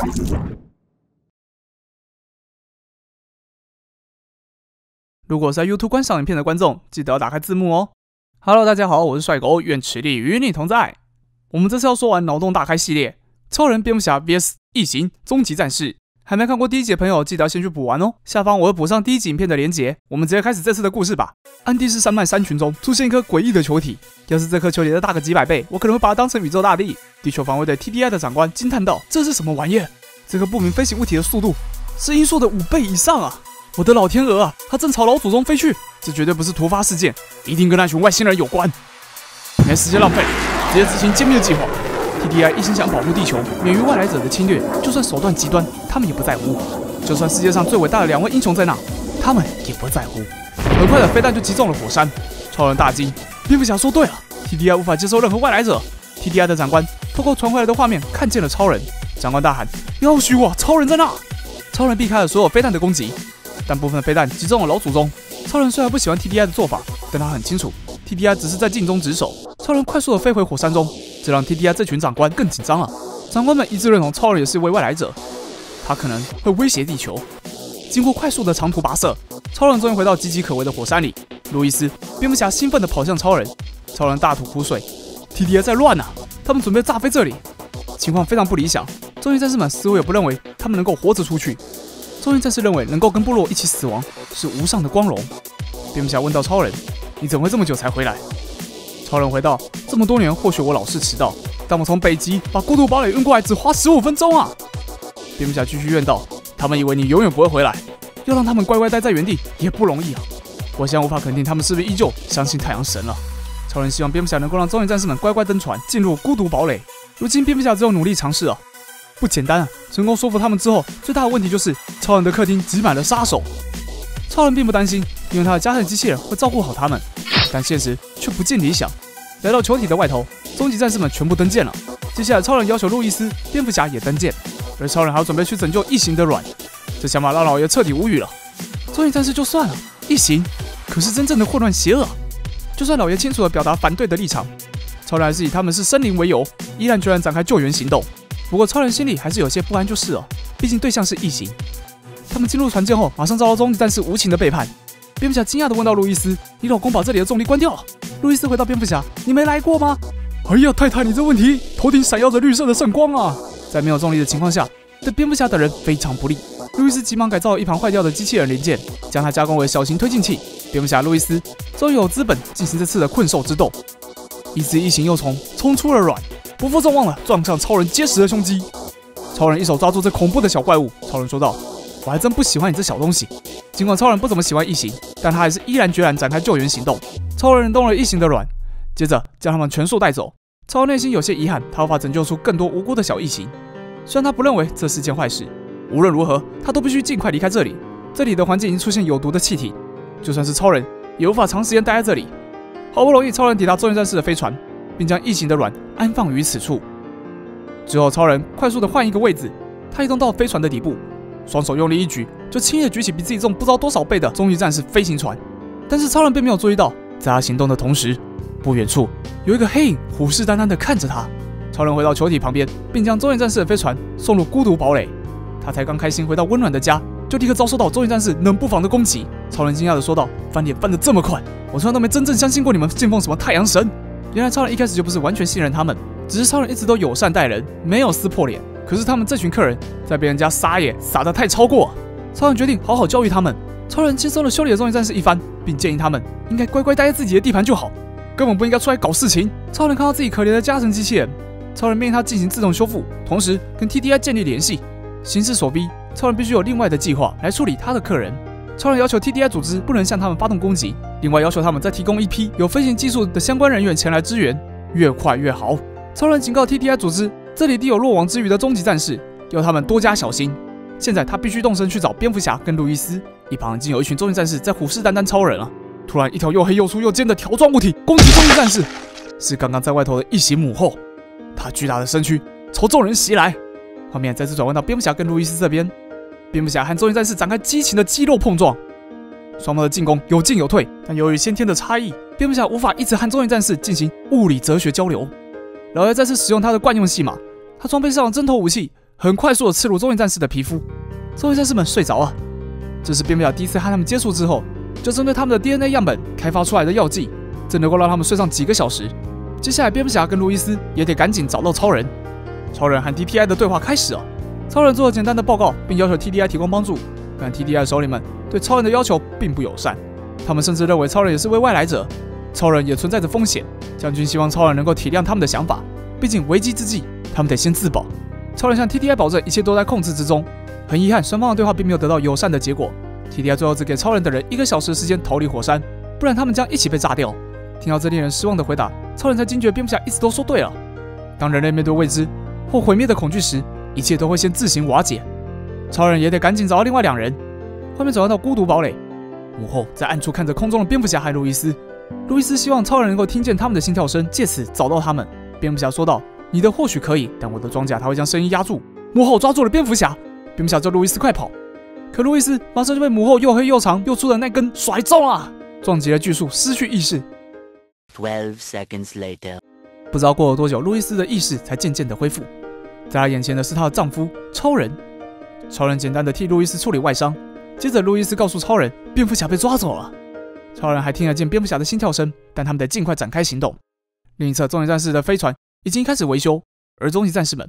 如果是在 YouTube 观赏影片的观众，记得要打开字幕哦。Hello， 大家好，我是帅狗，愿持力与你同在。我们这次要说完脑洞大开系列，超人、蝙蝠侠 vs 异形终极战士。还没看过第一集的朋友，记得要先去补完哦。下方我会补上第一集影片的连结。我们直接开始这次的故事吧。安第斯山脉山群中出现一颗诡异的球体，要是这颗球体再大个几百倍，我可能会把它当成宇宙大帝。地球防卫队 TDI 的长官惊叹道：“这是什么玩意儿？这个不明飞行物体的速度是音速的5倍以上啊！我的老天鹅啊，它正朝老祖宗飞去，这绝对不是突发事件，一定跟那群外星人有关。没时间浪费，直接执行歼灭计划。TDI 一心想保护地球，免于外来者的侵略，就算手段极端，他们也不在乎。就算世界上最伟大的2位英雄在那，他们也不在乎。很快的，飞弹就击中了火山，超人大惊。蝙蝠侠说对了 ，TDI 无法接受任何外来者。TDI 的长官透过传回来的画面看见了超人，长官大喊：“要许我，超人在那！”超人避开了所有飞弹的攻击。但部分的飞弹击中了老祖宗。超人虽然不喜欢 TDI 的做法，但他很清楚 TDI 只是在尽忠职守。超人快速的飞回火山中，这让 TDI 这群长官更紧张了。长官们一致认同超人也是一位外来者，他可能会威胁地球。经过快速的长途跋涉，超人终于回到岌岌可危的火山里。路易斯、蝙蝠侠兴奋地跑向超人，超人大吐苦水 ：“TDI 在乱啊！他们准备炸飞这里，情况非常不理想。终极战士们似乎也不认为他们能够活着出去。”终极战士认为能够跟部落一起死亡是无上的光荣。蝙蝠侠问到超人：“你怎么会这么久才回来？”超人回道：“这么多年，或许我老是迟到，但我从北极把孤独堡垒运过来只花15分钟啊！”蝙蝠侠继续怨道：“他们以为你永远不会回来，要让他们乖乖待在原地也不容易啊！我现在无法肯定他们是不是依旧相信太阳神了。”超人希望蝙蝠侠能够让终极战士们乖乖登船进入孤独堡垒。如今蝙蝠侠只有努力尝试了。不简单啊！成功说服他们之后，最大的问题就是超人的客厅挤满了杀手。超人并不担心，因为他的家政机器人会照顾好他们。但现实却不尽理想。来到球体的外头，终极战士们全部登舰了。接下来，超人要求路易斯、蝙蝠侠也登舰，而超人还要准备去拯救异形的卵。这想法让老爷彻底无语了。终极战士就算了，异形可是真正的混乱邪恶。就算老爷清楚地表达反对的立场，超人还是以他们是生灵为由，毅然决然展开救援行动。不过超人心里还是有些不安就是了，毕竟对象是异形。他们进入船舰后，马上遭到终极战士无情的背叛。蝙蝠侠惊讶地问到路易斯：“你老公把这里的重力关掉了？”路易斯回到蝙蝠侠：“你没来过吗？”“哎呀，太太，你这问题，头顶闪耀着绿色的圣光啊！”在没有重力的情况下，对蝙蝠侠等人非常不利。路易斯急忙改造了一旁坏掉的机器人零件，将它加工为小型推进器。蝙蝠侠路易斯终于有资本进行这次的困兽之斗。一只异形幼虫冲出了卵，不负众望了，撞上超人结实的胸肌。超人一手抓住这恐怖的小怪物，超人说道：“我还真不喜欢你这小东西。”尽管超人不怎么喜欢异形，但他还是毅然决然展开救援行动。超人冷冻了异形的卵，接着将他们全数带走。超人内心有些遗憾，他无法拯救出更多无辜的小异形。虽然他不认为这是件坏事，无论如何，他都必须尽快离开这里。这里的环境已经出现有毒的气体，就算是超人也无法长时间待在这里。好不容易，超人抵达终极战士的飞船，并将异形的卵安放于此处。之后，超人快速的换一个位置，他移动到飞船的底部，双手用力一举，就轻易的举起比自己重不知道多少倍的终极战士飞行船。但是超人并没有注意到，在他行动的同时，不远处有一个黑影虎视眈眈的看着他。超人回到球体旁边，并将终极战士的飞船送入孤独堡垒。他才刚开心回到温暖的家，就立刻遭受到终极战士冷不防的攻击。超人惊讶的说道：“翻脸翻得这么快，我从来都没真正相信过你们信奉什么太阳神。”原来超人一开始就不是完全信任他们，只是超人一直都友善待人，没有撕破脸。可是他们这群客人在被人家撒野撒得太超过，超人决定好好教育他们。超人轻松的修理了终极战士一番，并建议他们应该乖乖待在自己的地盘就好，根本不应该出来搞事情。超人看到自己可怜的家神机器人，超人命令他进行自动修复，同时跟 TDI 建立联系。形势所逼，超人必须有另外的计划来处理他的客人。超人要求 TDI 组织不能向他们发动攻击，另外要求他们再提供一批有飞行技术的相关人员前来支援，越快越好。超人警告 TDI 组织，这里地有落网之鱼的终极战士，要他们多加小心。现在他必须动身去找蝙蝠侠跟路易斯，一旁已经有一群终极战士在虎视眈眈超人了。突然，一条又黑又粗又尖的条状物体攻击终极战士，是刚刚在外头的异形母后。他巨大的身躯朝众人袭来。画面再次转换到蝙蝠侠跟路易斯这边，蝙蝠侠和终极战士展开激情的肌肉碰撞，双方的进攻有进有退，但由于先天的差异，蝙蝠侠无法一直和终极战士进行物理哲学交流。老爷再次使用他的惯用戏码，他装备上了针头武器， 很快速的刺入终极战士的皮肤。终极战士们睡着了。这是蝙蝠侠第一次和他们接触之后，就针对他们的 DNA 样本开发出来的药剂，这能够让他们睡上几个小时。接下来，蝙蝠侠跟路易斯也得赶紧找到超人。超人和 TDI 的对话开始了。超人做了简单的报告，并要求 TDI 提供帮助，但 TDI 的首领们对超人的要求并不友善。他们甚至认为超人也是位外来者，超人也存在着风险。将军希望超人能够体谅他们的想法，毕竟危机之际，他们得先自保。超人向 TDI 保证一切都在控制之中。很遗憾，双方的对话并没有得到友善的结果。TDI 最后只给超人等人1个小时的时间逃离火山，不然他们将一起被炸掉。听到这令人失望的回答，超人才惊觉蝙蝠侠一直都说对了。当人类面对未知或毁灭的恐惧时，一切都会先自行瓦解。超人也得赶紧找到另外2人。画面转换到孤独堡垒，母后在暗处看着空中的蝙蝠侠和路易斯。路易斯希望超人能够听见他们的心跳声，借此找到他们。蝙蝠侠说道：“你的或许可以，但我的装甲它会将声音压住。”母后抓住了蝙蝠侠，蝙蝠侠叫路易斯快跑。可路易斯马上就被母后又黑又长又粗的那根甩中了，撞击了巨树，失去意识。 12 seconds later， 不知道过了多久，路易斯的意识才渐渐的恢复。在他眼前的是他的丈夫超人。超人简单的替路易斯处理外伤，接着路易斯告诉超人，蝙蝠侠被抓走了。超人还听得见蝙蝠侠的心跳声，但他们得尽快展开行动。另一侧，终极战士的飞船已经开始维修，而终极战士们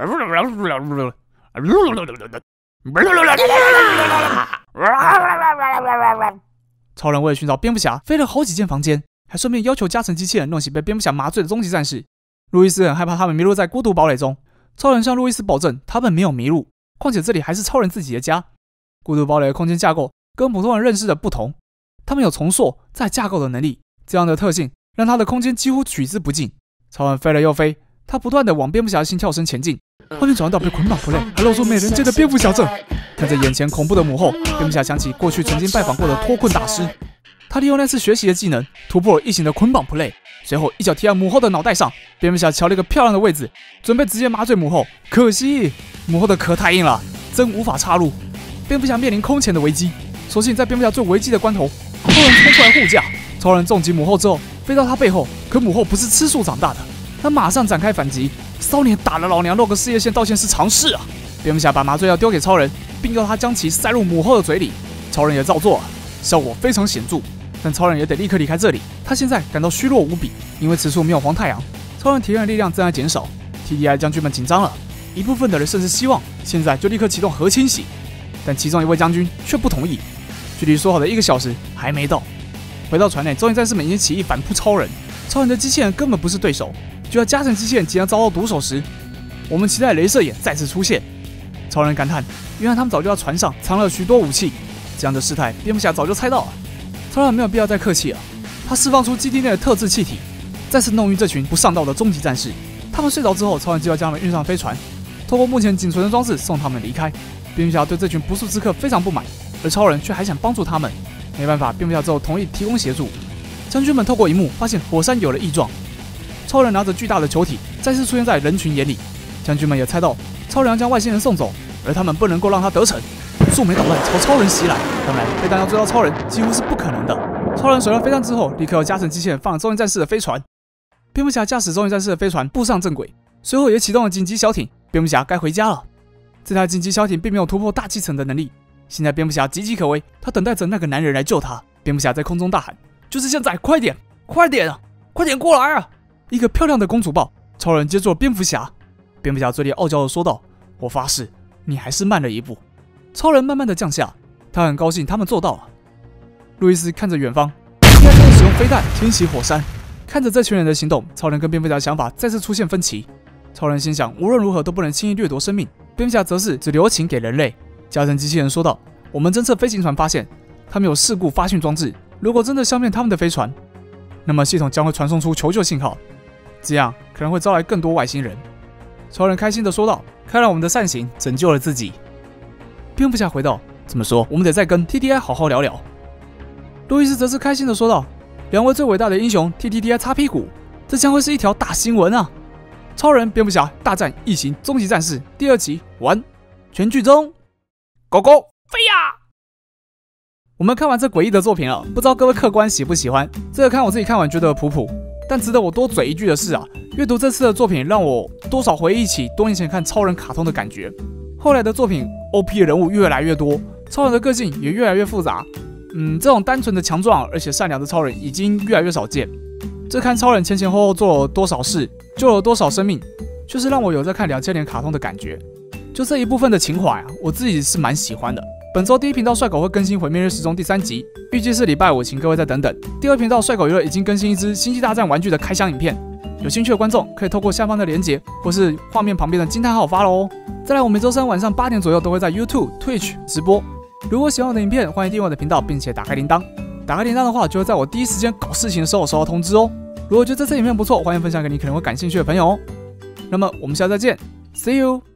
超人为了寻找蝙蝠侠，飞了好几间房间，还顺便要求加成机器人弄醒被蝙蝠侠麻醉的终极战士。路易斯很害怕他们迷路在孤独堡垒中，超人向路易斯保证他们没有迷路，况且这里还是超人自己的家。孤独堡垒的空间架构跟普通人认识的不同，他们有重塑再架构的能力，这样的特性让他的空间几乎取之不尽。超人飞了又飞，他不断的往蝙蝠侠的心跳声前进。画面转换到被捆绑 play， 还露出美人尖的蝙蝠侠阵。看着眼前恐怖的母后，蝙蝠侠想起过去曾经拜访过的脱困大师，他利用那次学习的技能突破了异形的捆绑 play， 随后一脚踢在母后的脑袋上。蝙蝠侠瞧了一个漂亮的位置，准备直接麻醉母后，可惜母后的壳太硬了，针无法插入。蝙蝠侠面临空前的危机，所幸在蝙蝠侠最危机的关头，超人冲出来护驾。超人重击母后之后飞到他背后，可母后不是吃素长大的，他马上展开反击。少年打了老娘，露个事业线道歉是常事啊！蝙蝠侠把麻醉药丢给超人，并要他将其塞入母后的嘴里。超人也照做了，效果非常显著。但超人也得立刻离开这里，他现在感到虚弱无比，因为此处没有黄太阳。超人体验的力量正在减少 ，TDI 将军们紧张了，一部分的人甚至希望现在就立刻启动核清洗，但其中一位将军却不同意。距离说好的1个小时还没到。回到船内，终极战士们已经起义反扑超人，超人的机器人根本不是对手。就在加成机器人即将遭到毒手时，我们期待雷射眼再次出现。超人感叹，原来他们早就在船上藏了许多武器，这样的事态，蝙蝠侠早就猜到了。超人没有必要再客气了，他释放出基地内的特制气体，再次弄晕这群不上道的终极战士。他们睡着之后，超人就要将他们运上飞船，透过目前仅存的装置送他们离开。蝙蝠侠对这群不速之客非常不满，而超人却还想帮助他们。没办法，蝙蝠侠只好同意提供协助。将军们透过荧幕发现火山有了异状。超人拿着巨大的球体再次出现在人群眼里，将军们也猜到超人要将外星人送走，而他们不能够让他得逞。数枚导弹朝超人袭来，当然飞弹要追到超人几乎是不可能的。超人甩了飞弹之后，立刻要加成机器人放了终极战士的飞船。蝙蝠侠驾驶终极战士的飞船步上正轨，随后也启动了紧急小艇。蝙蝠侠该回家了。这台紧急小艇并没有突破大气层的能力，现在蝙蝠侠岌岌可危，他等待着那个男人来救他。蝙蝠侠在空中大喊：“就是现在，快点，快点啊，快点过来啊！”一个漂亮的公主抱，超人接住了蝙蝠侠。蝙蝠侠嘴里傲娇地说道：“我发誓，你还是慢了一步。”超人慢慢地降下，他很高兴他们做到了。路易斯看着远方，应该开始使用飞弹侵袭火山。看着这群人的行动，超人跟蝙蝠侠的想法再次出现分歧。超人心想，无论如何都不能轻易掠夺生命。蝙蝠侠则是只留情给人类。加成机器人说道：“我们侦测飞行船发现，他们有事故发讯装置。如果真的消灭他们的飞船，那么系统将会传送出求救信号。这样可能会招来更多外星人。”超人开心地说道：“看来我们的善行拯救了自己。”蝙蝠侠回道：“这么说，我们得再跟 TDI 好好聊聊。”路易斯则是开心地说道：“两位最伟大的英雄替 TDI 擦屁股，这将会是一条大新闻啊！”超人、蝙蝠侠大战异形终极战士第2集完，全剧终。狗狗飞呀！我们看完这诡异的作品了，不知道各位客官喜不喜欢？这个看我自己看完觉得普普，但值得我多嘴一句的是啊，阅读这次的作品让我多少回忆起多年前看超人卡通的感觉。后来的作品 OP 的人物越来越多，超人的个性也越来越复杂。这种单纯的强壮而且善良的超人已经越来越少见。这看超人前后后做了多少事，救了多少生命，就是让我有在看2000年卡通的感觉。就这一部分的情怀我自己是蛮喜欢的。本周第一频道帅狗会更新《毁灭日时钟》第3集，预计是礼拜5，请各位再等等。第二频道帅狗娱乐已经更新一支《星际大战》玩具的开箱影片，有兴趣的观众可以透过下方的连结或是画面旁边的惊叹号发喽哦。再来，我每周3晚上8点左右都会在 YouTube、Twitch 直播。如果喜欢我的影片，欢迎订阅我的频道，并且打开铃铛。打开铃铛的话，就会在我第一时间搞事情的时候收到通知哦。如果觉得这支影片不错，欢迎分享给你可能会感兴趣的朋友哦。那么我们下次再见 ，See you。